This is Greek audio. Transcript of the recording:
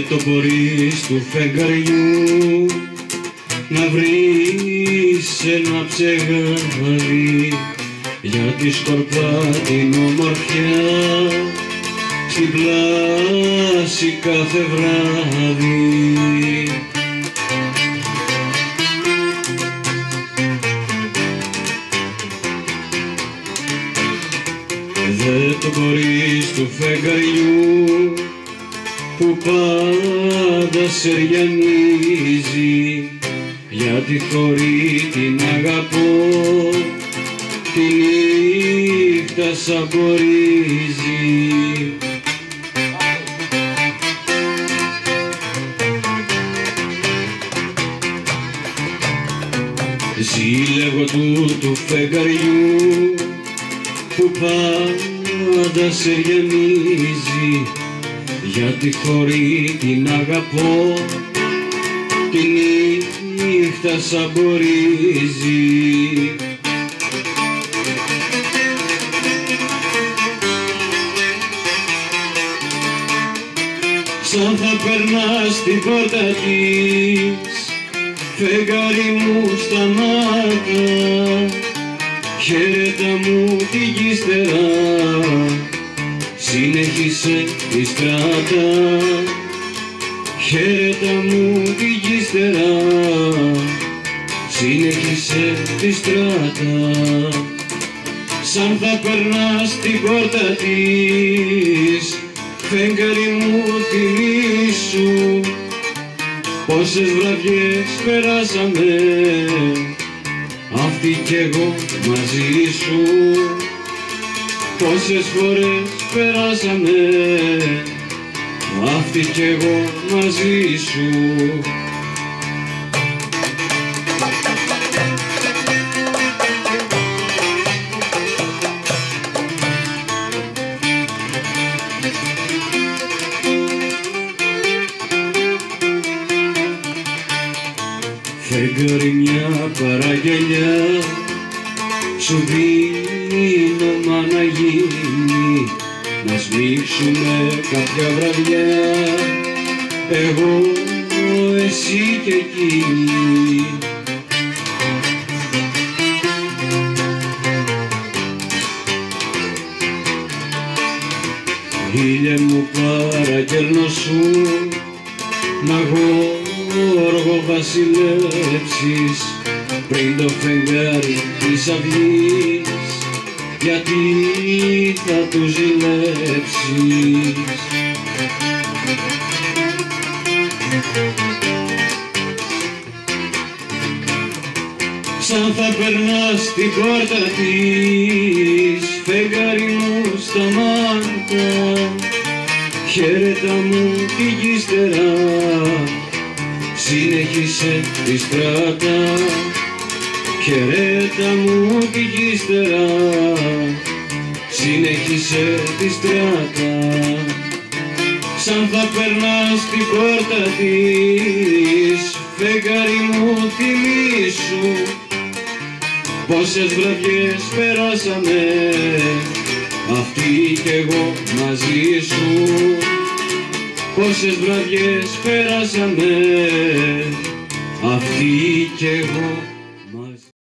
το μπορείς του φεγγαριού να βρεις ένα ψεγάδι για τη σκορπά την ομορφιά στην πλάση κάθε βράδυ. Δε το μπορείς του φεγγαριού που πάντα σε ριανίζει, γιατί χωρί την αγαπώ τη νύχτα σαμπορίζει. Ζήλευω του φεγγαριού που πάντα σε γεμίζει, γιατί χωρί την αγαπώ τη νύχτα σαμπορίζει. Σαν θα περνάς την πόρτα της, φεγγάρι μου σταμάτα, χαίρετα μου τη γύστερα, συνέχισε τη στράτα. Χαίρετα μου τη γύστερα, συνέχισε τη στράτα. Σαν θα περνάς την πόρτα της, φεγγάρι μου θυμήσου πόσες βραδιές περάσαμε αυτή κι εγώ μαζί σου. Πόσες φορές περάσαμε αυτή κι εγώ μαζί σου. Φεγγάρι μια παραγγελιά σου δίνω μα να γίνει, να σμίξουμε κάποια βραδιά εγώ, εσύ και εκείνη. Ήλιε μου παραγγέλνω σου να γόργο βασιλέψεις πριν το φεγγάρι της αυγής, γιατί θα του ζηλέψεις. Σαν θα περνάς την πόρτα της, φεγγάρι μου σταμάτα, χαίρετα μου τη γύστερα, συνέχισε τη στράτα. Χαιρέτα μου τη γύστερα, συνέχισε τη στράτα. Σαν θα περνάς την πόρτα της, φεγγάρι μου θυμήσου πόσες βραδιές περάσαμε αυτή κι εγώ μαζί σου. Πόσες βραδιές περάσαμε αυτή κι εγώ